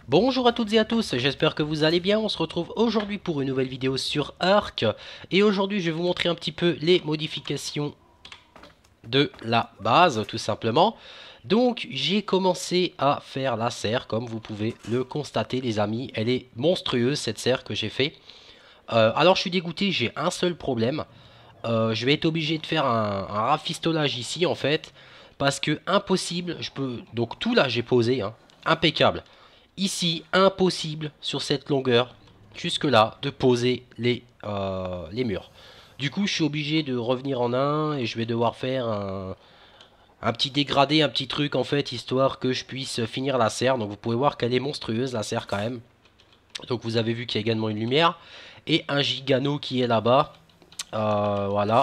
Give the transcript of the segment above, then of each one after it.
Bonjour à toutes et à tous, j'espère que vous allez bien. On se retrouve aujourd'hui pour une nouvelle vidéo sur Ark. Et aujourd'hui, je vais vous montrer un petit peu les modifications de la base, tout simplement. Donc, j'ai commencé à faire la serre, comme vous pouvez le constater, les amis. Elle est monstrueuse, cette serre que j'ai fait. Alors, je suis dégoûté, j'ai un seul problème. Je vais être obligé de faire un rafistolage ici, en fait. Parce que impossible, je peux... Donc, tout là, j'ai posé, hein, impeccable. Ici, impossible sur cette longueur, jusque-là, de poser les murs. Du coup, je suis obligé de revenir en un et je vais devoir faire un petit dégradé, un petit truc en fait, histoire que je puisse finir la serre. Donc vous pouvez voir qu'elle est monstrueuse, la serre quand même. Donc vous avez vu qu'il y a également une lumière et un gigano qui est là-bas. Voilà.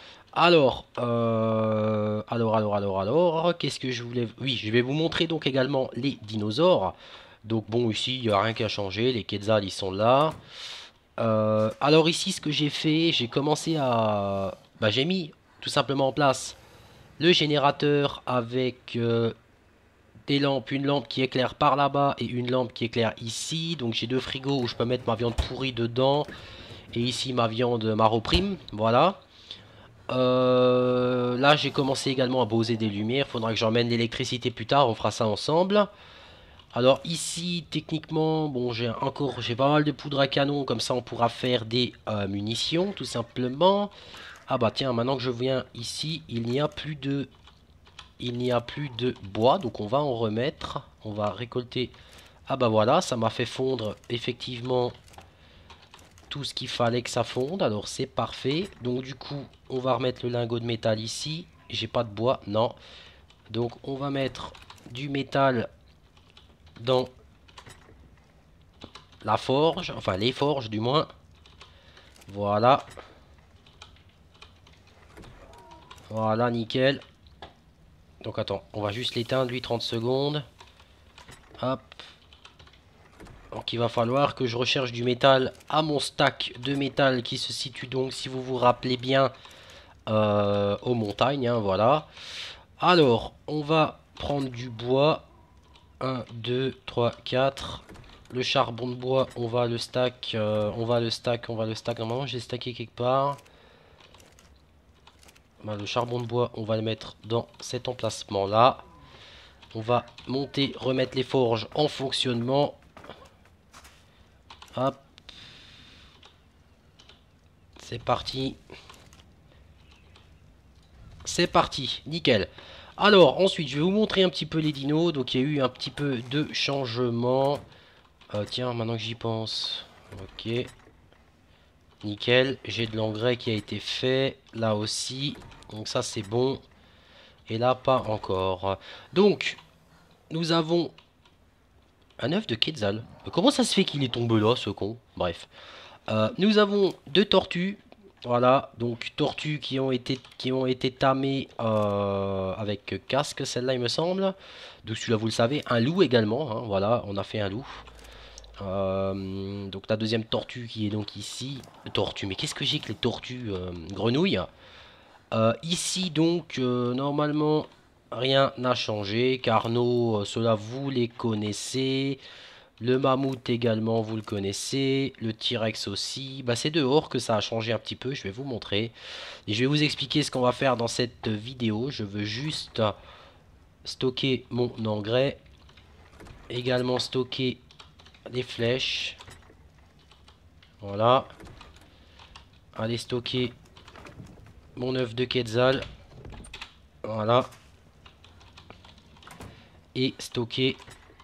Alors, qu'est-ce que je voulais... Oui, je vais vous montrer donc également les dinosaures. Donc bon, ici, il n'y a rien qu'à changer. Les Quetzals, ils sont là. Alors ici, ce que j'ai fait, j'ai commencé à... Bah, j'ai mis tout simplement en place le générateur avec des lampes. Une lampe qui éclaire par là-bas et une lampe qui éclaire ici. Donc j'ai deux frigos où je peux mettre ma viande pourrie dedans. Et ici, ma viande Maro Prime. Voilà. Là, j'ai commencé également à poser des lumières. Faudra que j'emmène l'électricité plus tard. On fera ça ensemble. Alors ici, techniquement, bon, j'ai pas mal de poudre à canon. Comme ça, on pourra faire des munitions, tout simplement. Ah bah tiens, maintenant que je viens ici, il n'y a plus de bois. Donc on va en remettre. On va récolter. Ah bah voilà, ça m'a fait fondre effectivement tout ce qu'il fallait que ça fonde. Alors c'est parfait. Donc du coup, on va remettre le lingot de métal ici. J'ai pas de bois, non. Donc on va mettre du métal dans la forge. Enfin les forges du moins. Voilà. Voilà, nickel. Donc attends, on va juste l'éteindre lui 30 secondes. Hop. Donc il va falloir que je recherche du métal à mon stack de métal qui se situe donc, si vous vous rappelez bien, aux montagnes, hein, voilà. Alors, on va prendre du bois. 1, 2, 3, 4. Le charbon de bois, on va le stack. On va le stack, on va le stack. Normalement, j'ai stacké quelque part. Bah, le charbon de bois, on va le mettre dans cet emplacement-là. On va monter, remettre les forges en fonctionnement. Hop. C'est parti. C'est parti, nickel. Alors, ensuite, je vais vous montrer un petit peu les dinos. Donc, il y a eu un petit peu de changement. Tiens, maintenant que j'y pense. Ok. Nickel. J'ai de l'engrais qui a été fait. Là aussi. Donc, ça, c'est bon. Et là, pas encore. Donc, nous avons un œuf de Quetzal. Comment ça se fait qu'il est tombé là, ce con? Bref. Nous avons deux tortues. Voilà, donc tortues qui ont été tamées avec casque, celle-là il me semble. Donc celui-là vous le savez, un loup également, hein, voilà, on a fait un loup. Donc la deuxième tortue qui est donc ici. Tortue, mais qu'est-ce que j'ai que les tortues grenouilles. Ici donc, normalement, rien n'a changé. Carnot, ceux-là vous les connaissez. Le mammouth également, vous le connaissez. Le T-Rex aussi. Bah, c'est dehors que ça a changé un petit peu. Je vais vous montrer. Et je vais vous expliquer ce qu'on va faire dans cette vidéo. Je veux juste stocker mon engrais. Également stocker les flèches. Voilà. Aller stocker mon œuf de Quetzal. Voilà. Et stocker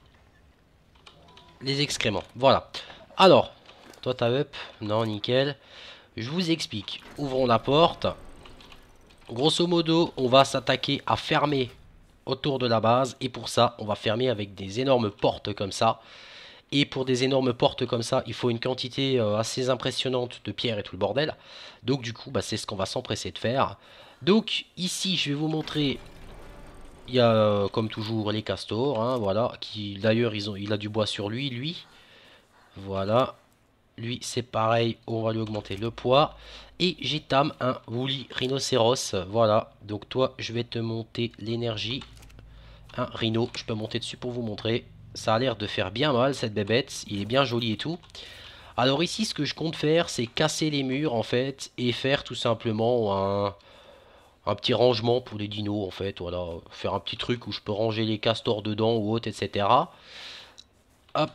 les excréments. Voilà. Alors, toi t'as up. Non, nickel. Je vous explique. Ouvrons la porte. Grosso modo, on va s'attaquer à fermer autour de la base. Et pour ça, on va fermer avec des énormes portes comme ça. Et pour des énormes portes comme ça, il faut une quantité assez impressionnante de pierres et tout le bordel. Donc du coup, bah, c'est ce qu'on va s'empresser de faire. Donc ici, je vais vous montrer. Il y a comme toujours les castors, hein, voilà. Qui d'ailleurs, il a du bois sur lui. Voilà. Lui, c'est pareil, on va lui augmenter le poids. Et j'étame un woolly rhinocéros. Voilà, donc toi, je vais te monter l'énergie. Un rhino, je peux monter dessus pour vous montrer. ça a l'air de faire bien mal cette bébête. Il est bien joli et tout. Alors ici, ce que je compte faire, c'est casser les murs en fait et faire tout simplement un petit rangement pour les dinos en fait. Voilà, faire un petit truc où je peux ranger les castors dedans ou autre, etc. Hop.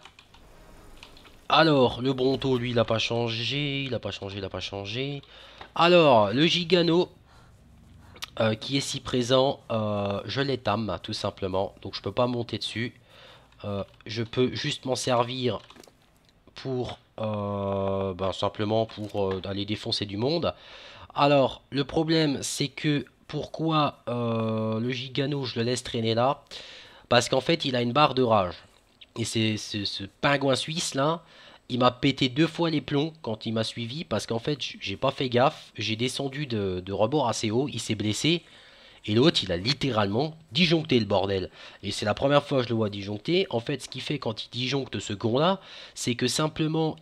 Alors, le Bronto, lui, il n'a pas changé. Il n'a pas changé, il n'a pas changé. Alors, le Gigano, qui est si présent, je l'étame tout simplement. Donc, je peux pas monter dessus. Je peux juste m'en servir pour simplement pour aller défoncer du monde. Alors, le problème, c'est que pourquoi le Gigano, je le laisse traîner là? Parce qu'en fait, il a une barre de rage. Et c'est ce pingouin suisse là, il m'a pété 2 fois les plombs quand il m'a suivi parce qu'en fait, j'ai pas fait gaffe. J'ai descendu de rebord assez haut, il s'est blessé. Et l'autre, il a littéralement disjoncté le bordel. Et c'est la première fois que je le vois disjoncter. En fait, ce qu'il fait quand il disjoncte ce con-là, c'est que simplement,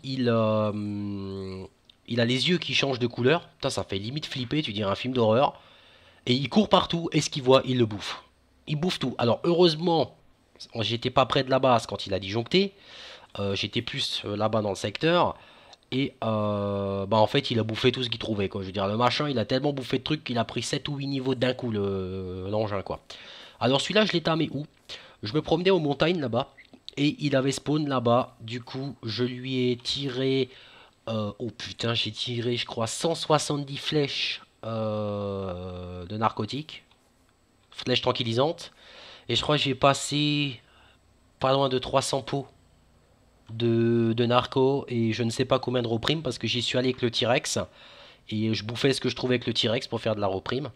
il a les yeux qui changent de couleur. Putain, ça fait limite flipper, tu dirais un film d'horreur. Et il court partout, et ce qu'il voit, il le bouffe. Il bouffe tout. Alors, heureusement, j'étais pas près de la base quand il a disjoncté. J'étais plus là-bas dans le secteur. Et en fait, il a bouffé tout ce qu'il trouvait, quoi. Je veux dire, le machin, il a tellement bouffé de trucs qu'il a pris 7 ou 8 niveaux d'un coup, l'engin, quoi. Alors, celui-là, je l'ai tamé où? Je me promenais aux montagnes là-bas. Et il avait spawn là-bas. Du coup, je lui ai tiré. Oh putain, j'ai tiré, je crois, 170 flèches de narcotiques. Flèches tranquillisantes. Et je crois que j'ai passé pas loin de 300 pots de narco et je ne sais pas combien de reprimes parce que j'y suis allé avec le T-Rex et je bouffais ce que je trouvais avec le T-Rex pour faire de la reprime.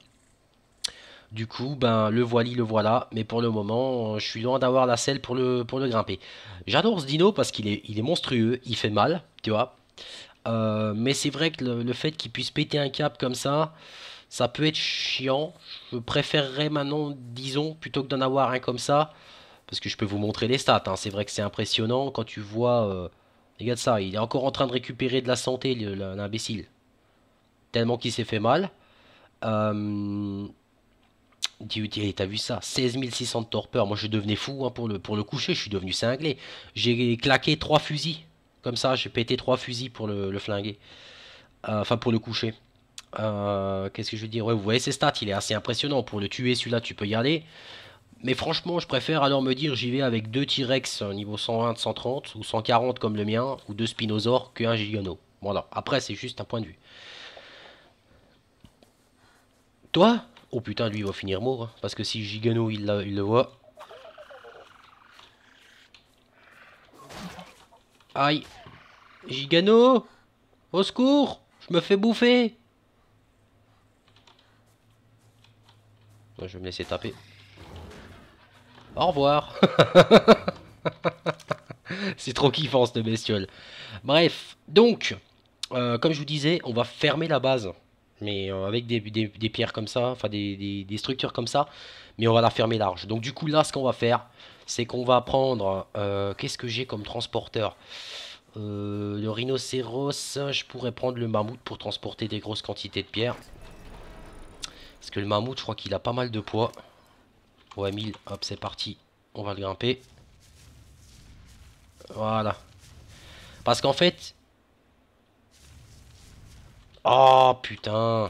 Du coup, ben le voili, le voilà, mais pour le moment, je suis loin d'avoir la selle pour le grimper. J'adore ce dino parce qu'il est monstrueux, il fait mal, tu vois. Mais c'est vrai que le fait qu'il puisse péter un câble comme ça peut être chiant. Je préférerais maintenant, disons, plutôt que d'en avoir un comme ça, parce que je peux vous montrer les stats, hein. C'est vrai que c'est impressionnant quand tu vois. Regarde ça, il est encore en train de récupérer de la santé, l'imbécile. Tellement qu'il s'est fait mal. Euh, T'as vu ça? 16 600 de torpeur. Moi je devenais fou, hein, pour le coucher, je suis devenu cinglé. J'ai claqué 3 fusils. Comme ça, j'ai pété 3 fusils pour le flinguer. Enfin, pour le coucher. Qu'est-ce que je veux dire? Ouais, vous voyez ses stats, il est assez impressionnant. Pour le tuer, celui-là, tu peux y aller. Mais franchement, je préfère alors me dire j'y vais avec 2 T-Rex niveau 120, 130 ou 140 comme le mien ou 2 Spinosaures qu'un Gigano. Voilà, après c'est juste un point de vue. Toi? Oh putain, lui il va finir mort, hein, parce que si Gigano il le voit. Aïe! Gigano! Au secours! Je me fais bouffer! Ouais, je vais me laisser taper. Au revoir! C'est trop kiffant cette bestiole. Bref, donc, comme je vous disais, on va fermer la base. Mais avec des pierres comme ça, enfin des structures comme ça. Mais on va la fermer large. Donc du coup là, ce qu'on va faire, c'est qu'on va prendre... qu'est-ce que j'ai comme transporteur? Le rhinocéros, je pourrais prendre le mammouth pour transporter des grosses quantités de pierres. Parce que le mammouth, je crois qu'il a pas mal de poids. Ouais, 1000, hop, c'est parti. On va le grimper. Voilà. Parce qu'en fait... Oh putain!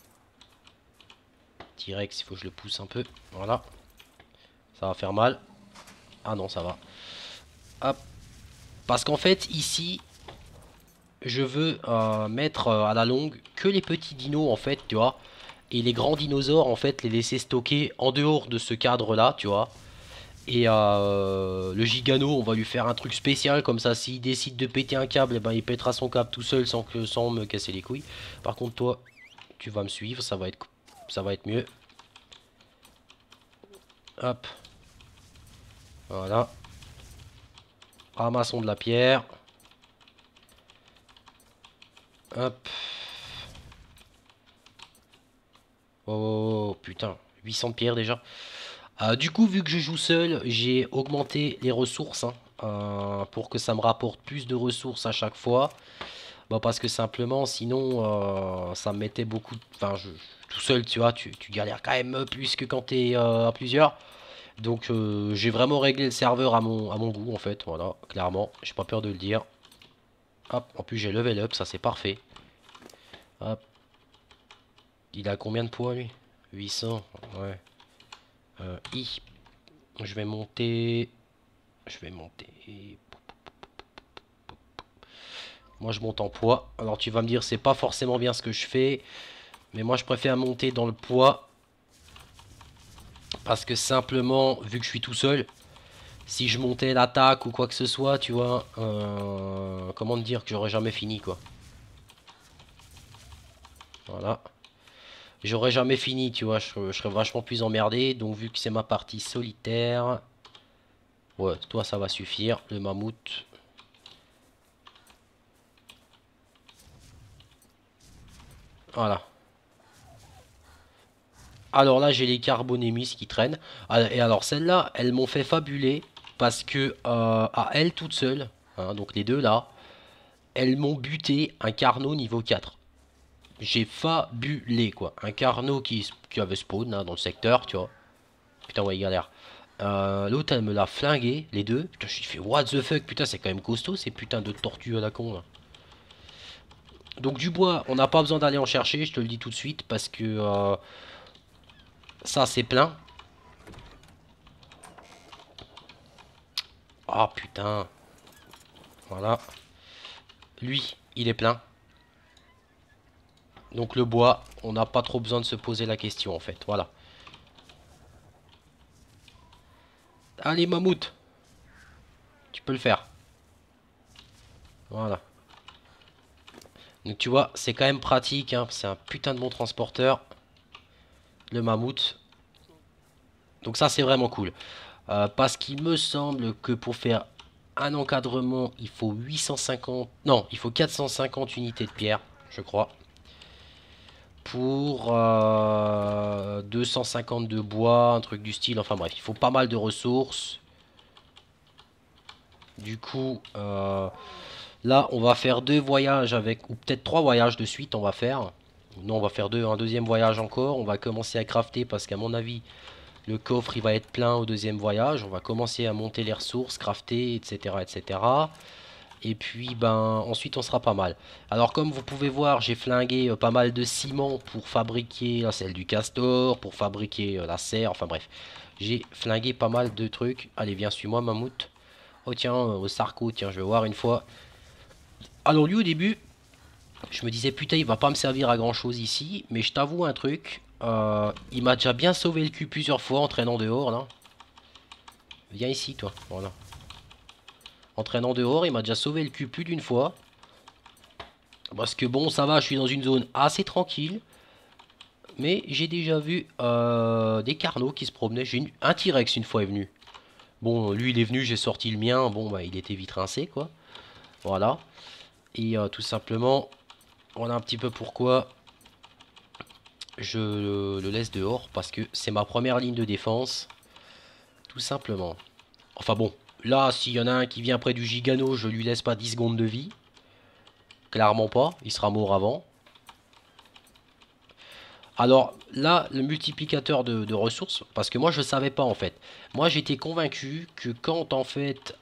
T-Rex, il faut que je le pousse un peu. Voilà. Ça va faire mal. Ah non, ça va. Hop. Parce qu'en fait, ici, je veux mettre à la longue que les petits dinos, en fait, tu vois. Et les grands dinosaures, en fait, les laisser stocker en dehors de ce cadre-là, tu vois. Et le Gigano, on va lui faire un truc spécial, comme ça, s'il décide de péter un câble, eh ben, il pètera son câble tout seul sans me casser les couilles. Par contre, toi, tu vas me suivre, ça va être mieux. Hop. Voilà. Ramassons de la pierre. Hop. Oh putain, 800 de pierre déjà. Du coup, vu que je joue seul, j'ai augmenté les ressources, hein, pour que ça me rapporte plus de ressources à chaque fois. Bah, parce que simplement, sinon, ça me mettait beaucoup. Enfin, tout seul, tu vois, tu galères quand même plus que quand t'es à plusieurs. Donc j'ai vraiment réglé le serveur à mon goût en fait, voilà, clairement, j'ai pas peur de le dire. Hop, en plus j'ai level up, ça c'est parfait. Hop. Il a combien de poids lui? 800, ouais. I. Je vais monter. Je vais monter. Moi je monte en poids. Alors tu vas me dire c'est pas forcément bien ce que je fais. Mais moi je préfère monter dans le poids. Parce que simplement, vu que je suis tout seul, si je montais l'attaque ou quoi que ce soit, tu vois, comment te dire que j'aurais jamais fini quoi. Voilà. J'aurais jamais fini, tu vois, je serais vachement plus emmerdé. Donc vu que c'est ma partie solitaire, ouais, toi ça va suffire, le mammouth. Voilà. Alors là, j'ai les carbonémis qui traînent. Ah, et alors celles-là, elles m'ont fait fabuler parce que à elles toutes seules, hein, donc les deux là, elles m'ont buté un carnot niveau 4. J'ai fabulé quoi. Un carnot qui avait spawn là, dans le secteur, tu vois. Putain, ouais, il galère. L'autre, elle me l'a flingué, les deux. Putain, je suis fait what the fuck, putain, c'est quand même costaud ces putains de tortues à la con là. Donc du bois, on n'a pas besoin d'aller en chercher, je te le dis tout de suite, parce que ça c'est plein. Ah putain. Voilà. Lui, il est plein. Donc le bois, on n'a pas trop besoin de se poser la question en fait. Voilà. Allez mammouth. Tu peux le faire. Voilà. Donc tu vois, c'est quand même pratique. Hein. C'est un putain de bon transporteur. Le mammouth. Donc ça c'est vraiment cool. Parce qu'il me semble que pour faire un encadrement, il faut 850... Non, il faut 450 unités de pierre, je crois. Pour 250 de bois, un truc du style. Enfin bref, il faut pas mal de ressources. Du coup, là, on va faire deux voyages avec... Ou peut-être trois voyages de suite, on va faire. Non, on va faire un deuxième voyage encore. On va commencer à crafter parce qu'à mon avis... Le coffre, il va être plein au deuxième voyage. On va commencer à monter les ressources, crafter, etc., etc. Et puis, ben, ensuite, on sera pas mal. Alors, comme vous pouvez voir, j'ai flingué pas mal de ciment pour fabriquer la selle du castor, pour fabriquer la serre. Enfin, bref, j'ai flingué pas mal de trucs. Allez, viens, suis-moi, mammouth. Oh, tiens, au Sarko, tiens, je vais voir une fois. Alors, lui, au début, je me disais, putain, il va pas me servir à grand-chose ici. Mais je t'avoue un truc. Il m'a déjà bien sauvé le cul plusieurs fois en traînant dehors là. Viens ici toi, voilà. En traînant dehors, il m'a déjà sauvé le cul plus d'une fois. Parce que bon, ça va, je suis dans une zone assez tranquille. Mais j'ai déjà vu des carnaux qui se promenaient. Un T-Rex une fois est venu. Bon, lui il est venu, j'ai sorti le mien. Bon, bah il était vite rincé quoi. Voilà. Et tout simplement, voilà un petit peu pourquoi je le laisse dehors. Parce que c'est ma première ligne de défense. Tout simplement. Enfin bon, là, s'il y en a un qui vient près du gigano, je lui laisse pas 10 secondes de vie. Clairement pas, il sera mort avant. Alors là, le multiplicateur de ressources, parce que moi je savais pas en fait. Moi j'étais convaincu que quand en fait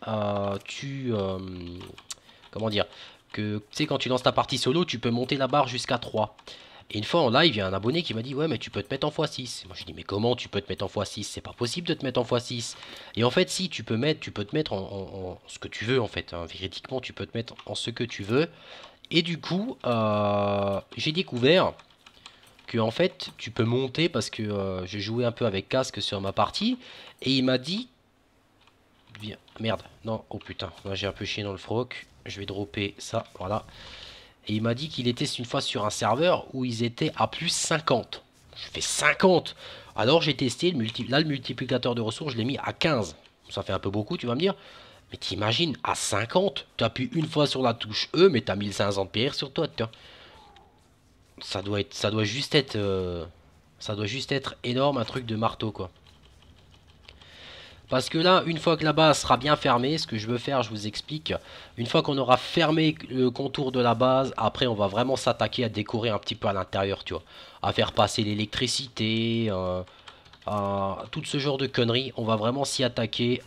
comment dire, que tu sais quand tu lances ta partie solo, tu peux monter la barre jusqu'à 3. Et une fois en live, il y a un abonné qui m'a dit ouais mais tu peux te mettre en x6. Moi je dis mais comment tu peux te mettre en x6? C'est pas possible de te mettre en x6. Et en fait si tu peux te mettre en ce que tu veux en fait. Hein. Véridiquement tu peux te mettre en ce que tu veux. Et du coup j'ai découvert que en fait tu peux monter parce que j'ai joué un peu avec casque sur ma partie. Et il m'a dit viens, merde, non, oh putain, là j'ai un peu chié dans le froc. Je vais dropper ça, voilà. Et il m'a dit qu'il était une fois sur un serveur où ils étaient à plus 50. Je fais 50. Alors j'ai testé, là le multiplicateur de ressources, je l'ai mis à 15. Ça fait un peu beaucoup, tu vas me dire. Mais t'imagines, à 50, tu appuies une fois sur la touche E, mais t'as 1500 de PR sur toi. Ça doit juste être, ça doit juste être énorme, un truc de marteau, quoi. Parce que là, une fois que la base sera bien fermée, ce que je veux faire, je vous explique. Une fois qu'on aura fermé le contour de la base, après on va vraiment s'attaquer à décorer un petit peu à l'intérieur, tu vois. À faire passer l'électricité, tout ce genre de conneries. On va vraiment s'y attaquer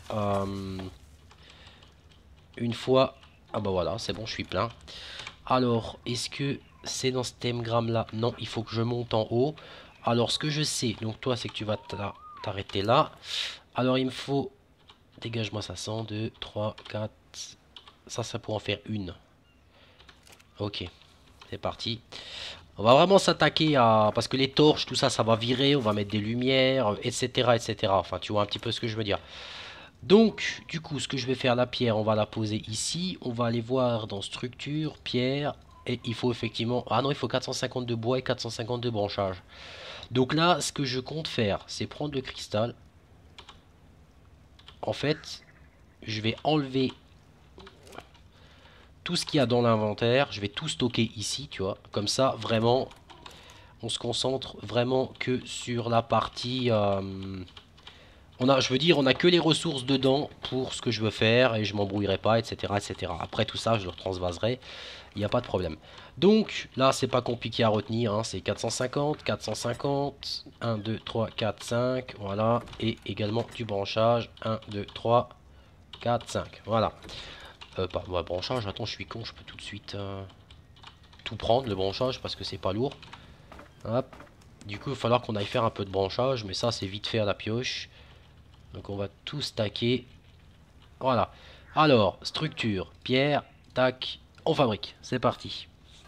une fois. Ah bah voilà, c'est bon, je suis plein. Alors, est-ce que c'est dans cet émgramme là? Non, il faut que je monte en haut. Alors, ce que je sais, donc toi, c'est que tu vas t'arrêter là. Alors, il me faut... Dégage-moi ça, 100, 2, 3, 4... Ça pourrait en faire une. Ok, c'est parti. On va vraiment s'attaquer à... Parce que les torches, tout ça, ça va virer. On va mettre des lumières, etc., etc. Enfin, tu vois un petit peu ce que je veux dire. Donc, du coup, ce que je vais faire, la pierre, on va la poser ici. On va aller voir dans structure, pierre. Et il faut effectivement... Ah non, il faut 450 de bois et 450 de branchage. Donc là, ce que je compte faire, c'est prendre le cristal. En fait, je vais enlever tout ce qu'il y a dans l'inventaire. Je vais tout stocker ici, tu vois. Comme ça, vraiment, on se concentre vraiment que sur la partie... je veux dire, on a que les ressources dedans pour ce que je veux faire et je m'embrouillerai pas, etc., etc. Après tout ça, je le transvaserai, il n'y a pas de problème. Donc là, c'est pas compliqué à retenir, hein, c'est 450, 450, 1, 2, 3, 4, 5, voilà, et également du branchage, 1, 2, 3, 4, 5, voilà. Pas ouais, branchage, attends, je suis con, je peux tout de suite tout prendre, le branchage, parce que c'est pas lourd. Hop. Du coup, il va falloir qu'on aille faire un peu de branchage, mais ça, c'est vite fait à la pioche. Donc on va tout stacker. Voilà. Alors, structure, pierre, tac, on fabrique. C'est parti.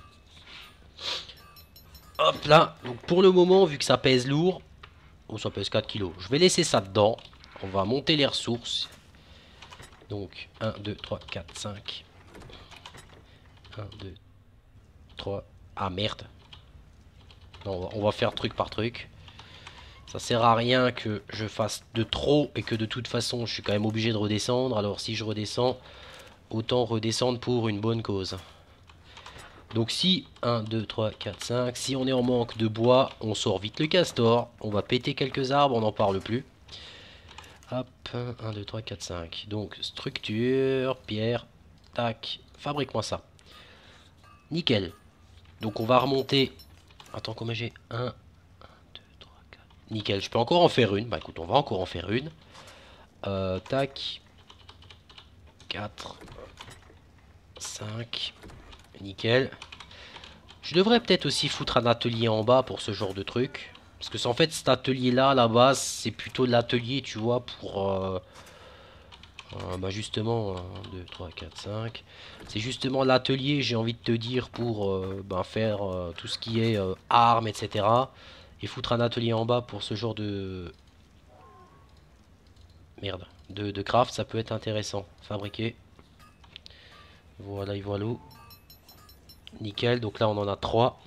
Hop là. Donc pour le moment, vu que ça pèse lourd, oh, ça pèse 4 kilos. Je vais laisser ça dedans. On va monter les ressources. Donc 1, 2, 3, 4, 5. 1, 2, 3. Ah merde. Non, on va faire truc par truc. Ça sert à rien que je fasse de trop et que de toute façon je suis quand même obligé de redescendre. Alors si je redescends, autant redescendre pour une bonne cause. Donc si 1, 2, 3, 4, 5, si on est en manque de bois, on sort vite le castor. On va péter quelques arbres, on n'en parle plus. Hop, 1, 2, 3, 4, 5. Donc structure, pierre, tac, fabrique-moi ça. Nickel. Donc on va remonter. Attends, combien j'ai 1, 2, 3, 4. Nickel, je peux encore en faire une. Bah écoute, on va encore en faire une. Tac. 4. 5. Nickel. Je devrais peut-être aussi foutre un atelier en bas pour ce genre de truc. Parce que en fait cet atelier là à la base c'est plutôt l'atelier tu vois pour bah justement 1, 2, 3, 4, 5. C'est justement l'atelier j'ai envie de te dire pour bah, faire tout ce qui est armes etc. Et foutre un atelier en bas pour ce genre de... Merde. De craft ça peut être intéressant. Fabriquer. Voilà et voilà. Nickel, donc là on en a 3.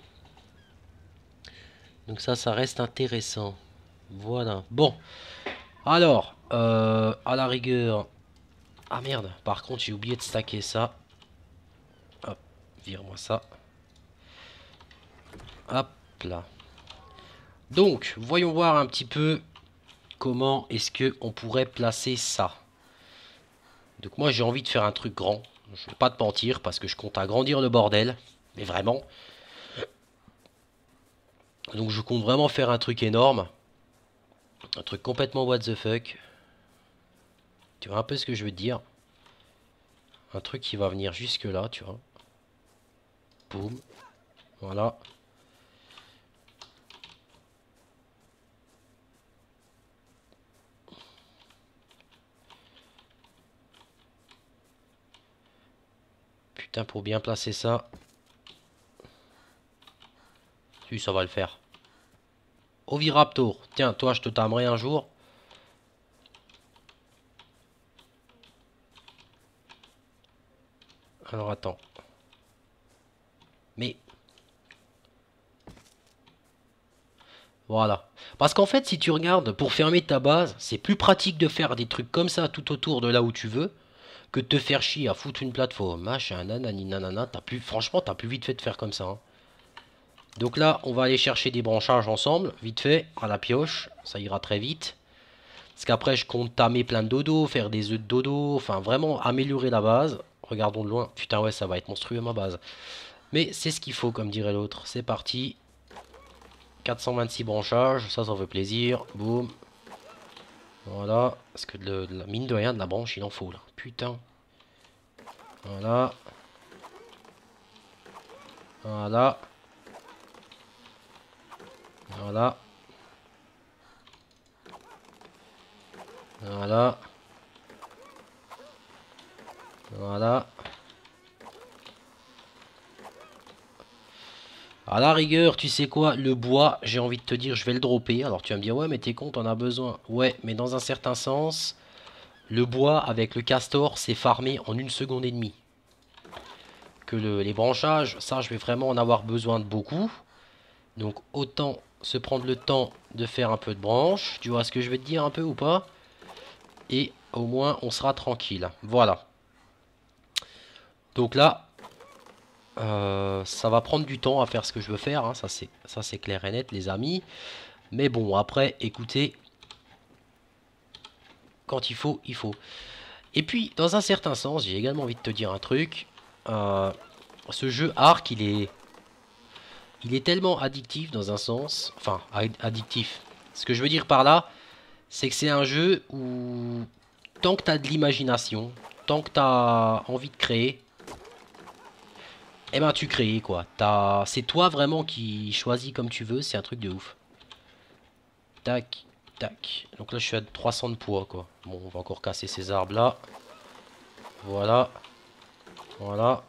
Donc ça reste intéressant. Voilà. Bon. Alors, à la rigueur... Ah merde, par contre j'ai oublié de stacker ça. Hop, vire-moi ça. Hop là. Donc, voyons voir un petit peu comment est-ce que on pourrait placer ça. Donc moi j'ai envie de faire un truc grand. Je vais pas te mentir parce que je compte agrandir le bordel. Mais vraiment. Donc je compte vraiment faire un truc énorme. Un truc complètement what the fuck. Tu vois un peu ce que je veux te dire. Un truc qui va venir jusque là, tu vois. Boum. Voilà. Putain, pour bien placer ça. Si, ça va le faire. Oviraptor. Tiens, toi, je te tamerai un jour. Alors, attends. Mais... Voilà. Parce qu'en fait, si tu regardes, pour fermer ta base, c'est plus pratique de faire des trucs comme ça tout autour de là où tu veux, que de te faire chier à foutre une plateforme, machin, nanani, nanana. Franchement, t'as plus vite fait de faire comme ça. Hein. Donc là, on va aller chercher des branchages ensemble, vite fait, à la pioche. Ça ira très vite. Parce qu'après, je compte tamer plein de dodo, faire des œufs de dodo, enfin vraiment améliorer la base. Regardons de loin. Putain, ouais, ça va être monstrueux ma base. Mais c'est ce qu'il faut, comme dirait l'autre. C'est parti. 426 branchages, ça fait plaisir. Boum. Voilà. Parce que la mine de rien, de la branche, il en faut là. Putain. Voilà. Voilà. Voilà. Voilà. Voilà. À la rigueur, tu sais quoi, le bois, j'ai envie de te dire, je vais le dropper. Alors tu vas me dire, ouais, mais t'es con, t'en as besoin. Ouais, mais dans un certain sens, le bois avec le castor, c'est farmé en 1 seconde et demie. Que les branchages, ça, je vais vraiment en avoir besoin de beaucoup. Donc autant se prendre le temps de faire un peu de branches. Tu vois ce que je vais te dire un peu ou pas? Et au moins, on sera tranquille. Voilà. Donc là, ça va prendre du temps à faire ce que je veux faire, hein. Ça c'est clair et net les amis. Mais bon après écoutez, quand il faut, il faut. Et puis dans un certain sens j'ai également envie de te dire un truc. Ce jeu Ark il est tellement addictif dans un sens. Enfin addictif. Ce que je veux dire par là c'est que c'est un jeu où tant que tu as de l'imagination, tant que tu as envie de créer, eh ben tu crées quoi. C'est toi vraiment qui choisis comme tu veux, c'est un truc de ouf. Tac, tac. Donc là je suis à 300 de poids quoi. Bon on va encore casser ces arbres là. Voilà. Voilà.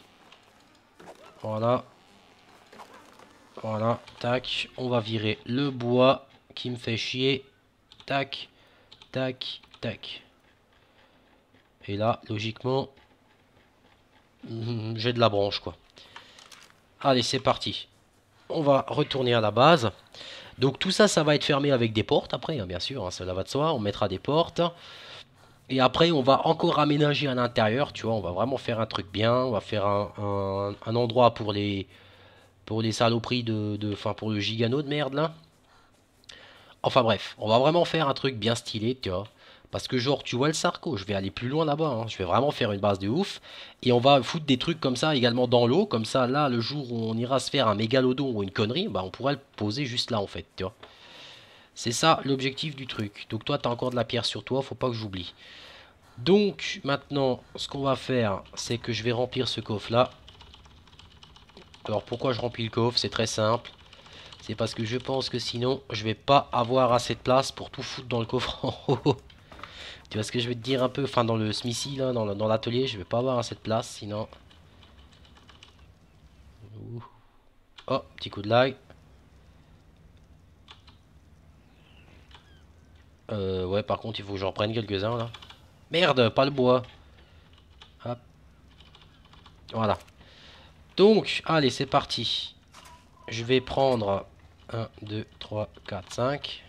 Voilà. Voilà. Tac. On va virer le bois qui me fait chier. Tac. Tac. Tac. Et là logiquement j'ai de la branche quoi. Allez c'est parti. On va retourner à la base. Donc tout ça, ça va être fermé avec des portes après, hein, bien sûr, hein, cela va de soi. On mettra des portes. Et après, on va encore aménager à l'intérieur, tu vois. On va vraiment faire un truc bien. On va faire un endroit pour les saloperies enfin, pour le gigano de merde, là. Enfin bref, on va vraiment faire un truc bien stylé, tu vois. Parce que genre, tu vois le Sarco, je vais aller plus loin là-bas, hein. Je vais vraiment faire une base de ouf. Et on va foutre des trucs comme ça également dans l'eau. Comme ça, là, le jour où on ira se faire un mégalodon ou une connerie, bah, on pourra le poser juste là, en fait, tu vois. C'est ça l'objectif du truc. Donc toi, tu as encore de la pierre sur toi, faut pas que j'oublie. Donc maintenant, ce qu'on va faire, c'est que je vais remplir ce coffre-là. Alors pourquoi je remplis le coffre? C'est très simple. C'est parce que je pense que sinon, je vais pas avoir assez de place pour tout foutre dans le coffre en haut. Tu vois ce que je vais te dire un peu? Enfin, dans le smithy, là, dans l'atelier, je vais pas avoir assez de place, sinon... Ouh. Oh, petit coup de lag. Ouais, par contre, il faut que j'en prenne quelques-uns, là. Merde, pas le bois. Hop. Voilà. Donc, allez, c'est parti. Je vais prendre 1, 2, 3, 4, 5.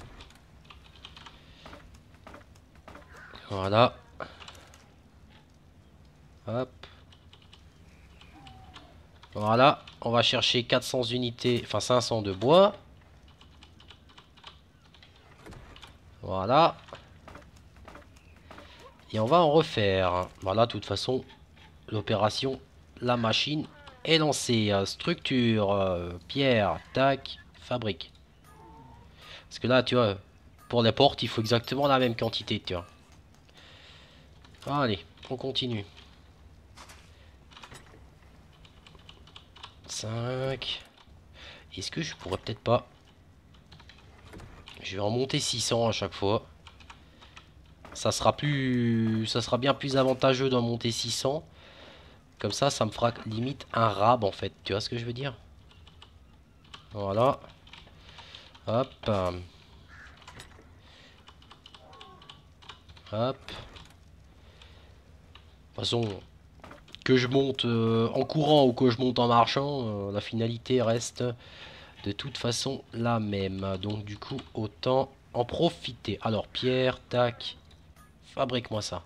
Voilà. Hop. Voilà. On va chercher 400 unités, enfin 500 de bois. Voilà. Et on va en refaire. Voilà, de toute façon, l'opération, la machine est lancée. Structure, pierre, tac, fabrique. Parce que là, tu vois, pour les portes, il faut exactement la même quantité, tu vois. Allez, on continue. 5. Est-ce que je pourrais peut-être pas... Je vais en monter 600 à chaque fois. Ça sera bien plus avantageux d'en monter 600. Comme ça me fera limite un rab en fait. Tu vois ce que je veux dire? Voilà. Hop. Hop. De toute façon, que je monte en courant ou que je monte en marchant, la finalité reste de toute façon la même. Donc du coup, autant en profiter. Alors, pierre, tac. Fabrique-moi ça.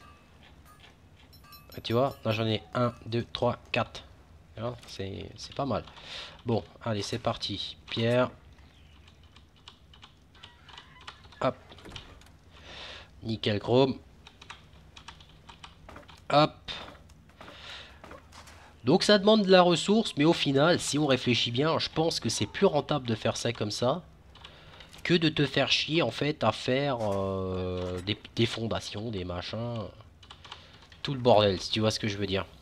Et tu vois, là j'en ai 1, 2, 3, 4. C'est pas mal. Bon, allez, c'est parti. Pierre. Hop. Nickel chrome. Hop. Donc ça demande de la ressource, mais au final, si on réfléchit bien, je pense que c'est plus rentable de faire ça comme ça que de te faire chier en fait à faire des fondations, des machins, tout le bordel, si tu vois ce que je veux dire.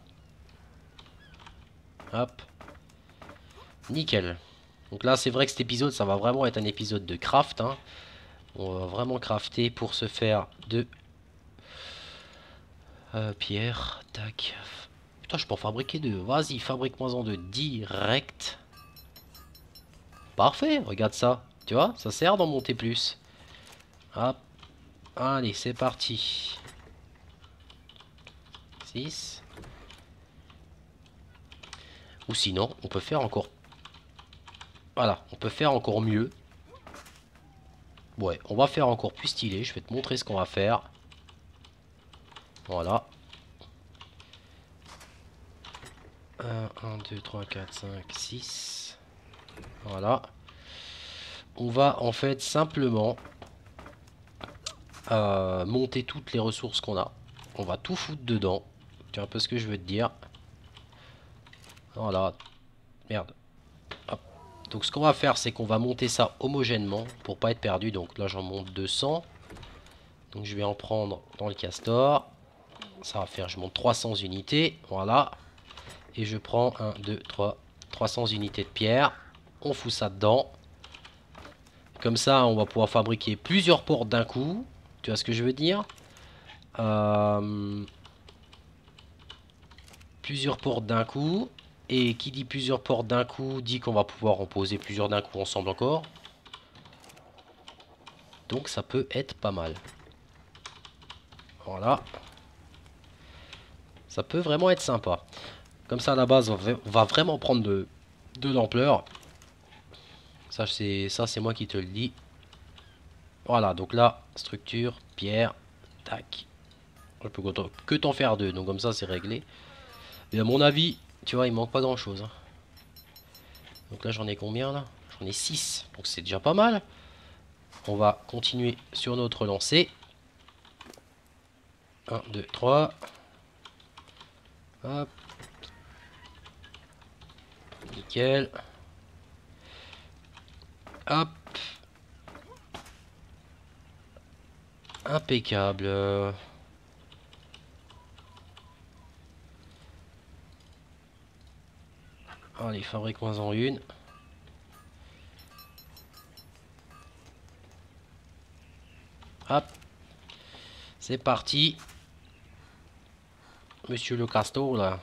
Hop. Nickel. Donc là, c'est vrai que cet épisode, ça va vraiment être un épisode de craft, hein. On va vraiment crafter pour se faire de pierre. Tac. Putain, je peux en fabriquer deux. Vas-y, fabrique-moi-en deux direct. Parfait, regarde ça. Tu vois, ça sert d'en monter plus. Hop. Allez, c'est parti. 6. Ou sinon, on peut faire encore... Voilà, on peut faire encore mieux. Ouais, on va faire encore plus stylé. Je vais te montrer ce qu'on va faire. Voilà. 1, 2, 3, 4, 5, 6. Voilà. On va en fait simplement monter toutes les ressources qu'on a. On va tout foutre dedans. Tu vois un peu ce que je veux te dire. Voilà. Merde. Hop. Donc ce qu'on va faire, c'est qu'on va monter ça homogènement pour pas être perdu. Donc là j'en monte 200. Donc je vais en prendre dans le castor. Ça va faire, je monte 300 unités. Voilà. Et je prends 1, 2, 3, 300 unités de pierre. On fout ça dedans. Comme ça, on va pouvoir fabriquer plusieurs portes d'un coup. Tu vois ce que je veux dire? Plusieurs portes d'un coup. Et qui dit plusieurs portes d'un coup, dit qu'on va pouvoir en poser plusieurs d'un coup ensemble encore. Donc ça peut être pas mal. Voilà. Ça peut vraiment être sympa. Comme ça, à la base, on va vraiment prendre de l'ampleur. Ça, c'est moi qui te le dis. Voilà, donc là, structure, pierre, tac. Je peux que t'en faire deux, donc comme ça, c'est réglé. Et à mon avis, tu vois, il manque pas grand-chose, hein. Donc là, j'en ai combien, là? J'en ai 6, donc c'est déjà pas mal. On va continuer sur notre lancée. 1, 2, 3. Hop. Nickel. Hop. Impeccable. Allez, fabrique-moi en une. Hop. C'est parti. Monsieur le castor, là.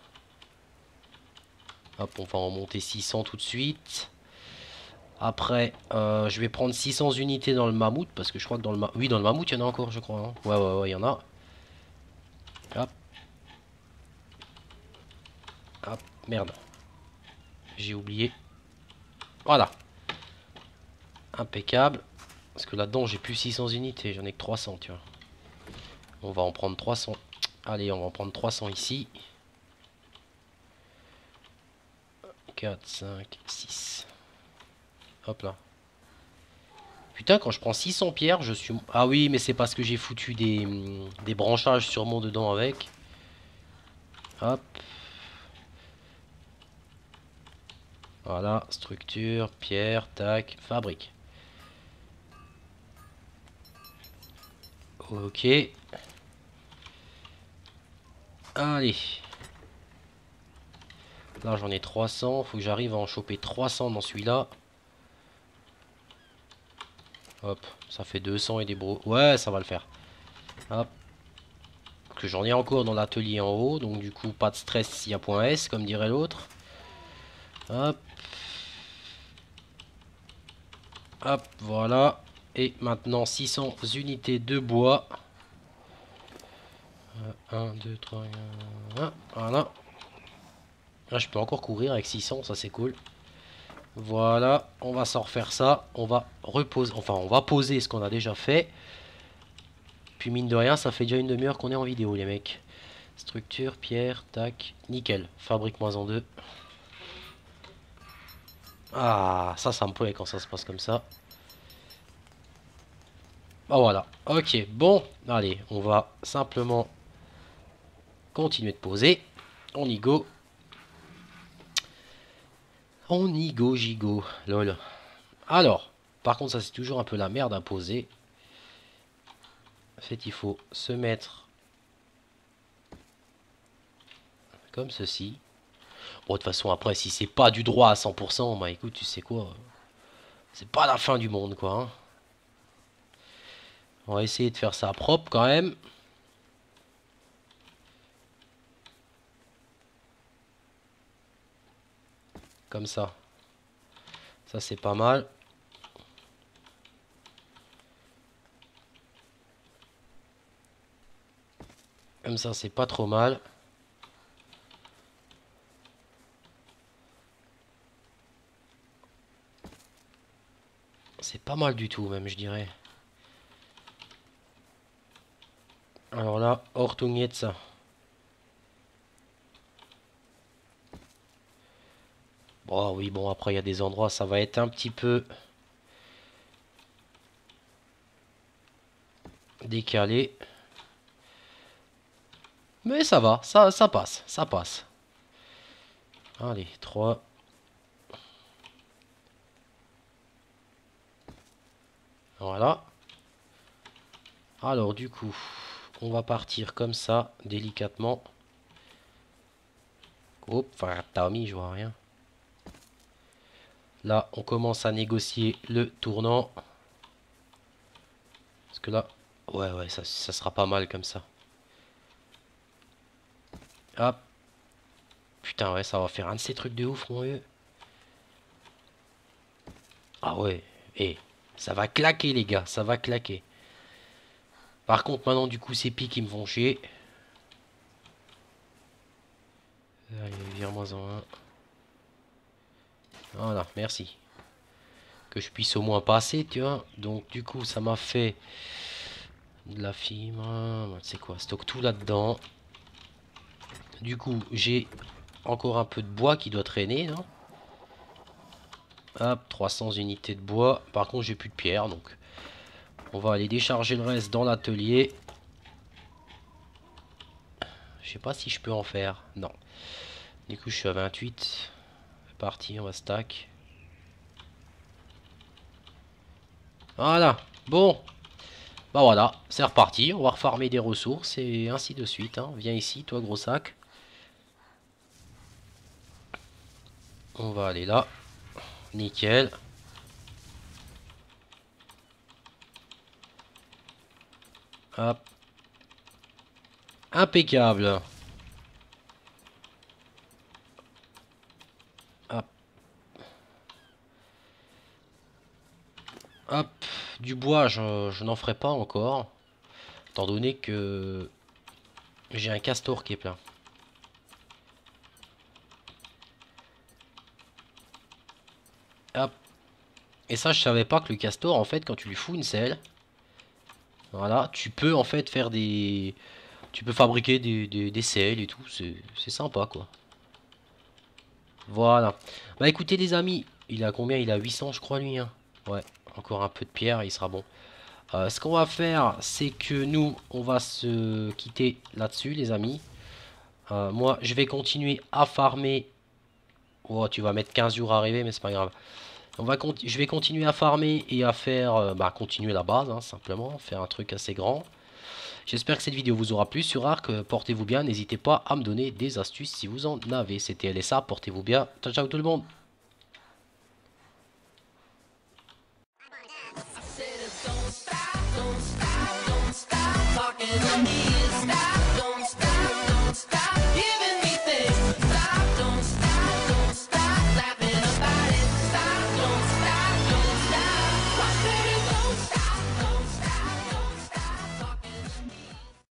Hop, on va en monter 600 tout de suite. Après, je vais prendre 600 unités dans le mammouth. Parce que je crois que dans le mammouth... Oui, dans le mammouth, il y en a encore, je crois, hein. Ouais, il y en a. Hop. Hop, merde. J'ai oublié. Voilà. Impeccable. Parce que là-dedans, j'ai plus 600 unités. J'en ai que 300, tu vois. On va en prendre 300. Allez, on va en prendre 300 ici. 4, 5, 6. Hop là. Putain, quand je prends 600 pierres, je suis... Ah oui, mais c'est parce que j'ai foutu des branchages sûrement dedans avec. Hop. Voilà, structure, pierre, tac, fabrique. Ok. Allez. Là, j'en ai 300. Faut que j'arrive à en choper 300 dans celui-là. Hop, ça fait 200 et des bros. Ouais, ça va le faire. Hop. Que j'en ai encore dans l'atelier en haut. Donc du coup, pas de stress s'il y a point S, comme dirait l'autre. Hop. Hop, voilà. Et maintenant, 600 unités de bois. 1, 2, 3, 1. Voilà. Là, je peux encore courir avec 600, ça c'est cool. Voilà, on va s'en refaire ça. On va reposer, enfin, on va poser ce qu'on a déjà fait. Puis mine de rien, ça fait déjà une demi-heure qu'on est en vidéo, les mecs. Structure, pierre, tac, nickel. Fabrique-moi en deux. Ah, ça me plaît quand ça se passe comme ça. Ah voilà, ok, bon, allez, on va simplement continuer de poser. On y go. On y go, gigo, lol. Alors, Par contre, ça c'est toujours un peu la merde à poser. En fait, il faut se mettre comme ceci. Bon, de toute façon, après, si c'est pas du droit à 100%, bah écoute, tu sais quoi, c'est pas la fin du monde, quoi. Hein. On va essayer de faire ça propre quand même. Comme ça. Ça, c'est pas mal. Comme ça, c'est pas trop mal. C'est pas mal du tout, même, je dirais. Alors là, Achtung jetzt. Bon, oui, bon, après, il y a des endroits, ça va être un petit peu décalé. Mais ça va, ça passe, ça passe. Allez, 3. Voilà. Alors, du coup, on va partir comme ça, délicatement. Hop, enfin, Tommy, je vois rien. Là, on commence à négocier le tournant. Parce que là, ouais, ça sera pas mal comme ça. Hop. Putain, ouais, ça va faire un de ces trucs de ouf, mon vieux. Ah ouais, et ça va claquer, les gars, ça va claquer. Par contre, maintenant, du coup, ces pics, ils me font chier. Allez, vire-moi en un. Voilà, merci. Que je puisse au moins passer, tu vois. Donc, du coup, ça m'a fait de la fibre. C'est quoi? Stocke tout là-dedans. Du coup, j'ai encore un peu de bois qui doit traîner, non? Hop, 300 unités de bois. Par contre, j'ai plus de pierre, donc on va aller décharger le reste dans l'atelier. Je sais pas si je peux en faire. Non. Du coup, je suis à 28. C'est parti, on va stack. Voilà. Bon. Bah voilà, c'est reparti. On va refarmer des ressources et ainsi de suite. Hein. Viens ici, toi, gros sac. On va aller là. Nickel. Hop. Impeccable. Hop. Hop. Du bois, je n'en ferai pas encore. Étant donné que j'ai un castor qui est plein. Hop. Et ça, je savais pas que le castor, en fait, quand tu lui fous une selle, voilà, tu peux en fait faire des... Tu peux fabriquer des selles et tout. C'est sympa, quoi. Voilà. Bah écoutez, les amis, il a combien? Il a 800, je crois, lui. Hein. Ouais, encore un peu de pierre, il sera bon. Ce qu'on va faire, c'est que nous, on va se quitter là-dessus, les amis. Moi, je vais continuer à farmer. Oh, tu vas mettre 15 jours à arriver, mais c'est pas grave. Je vais continuer à farmer et à faire, continuer la base, hein, simplement, faire un truc assez grand. J'espère que cette vidéo vous aura plu sur Arc. Portez-vous bien, n'hésitez pas à me donner des astuces si vous en avez. C'était LSA, portez-vous bien. Ciao, ciao tout le monde. Don't stop talking to me.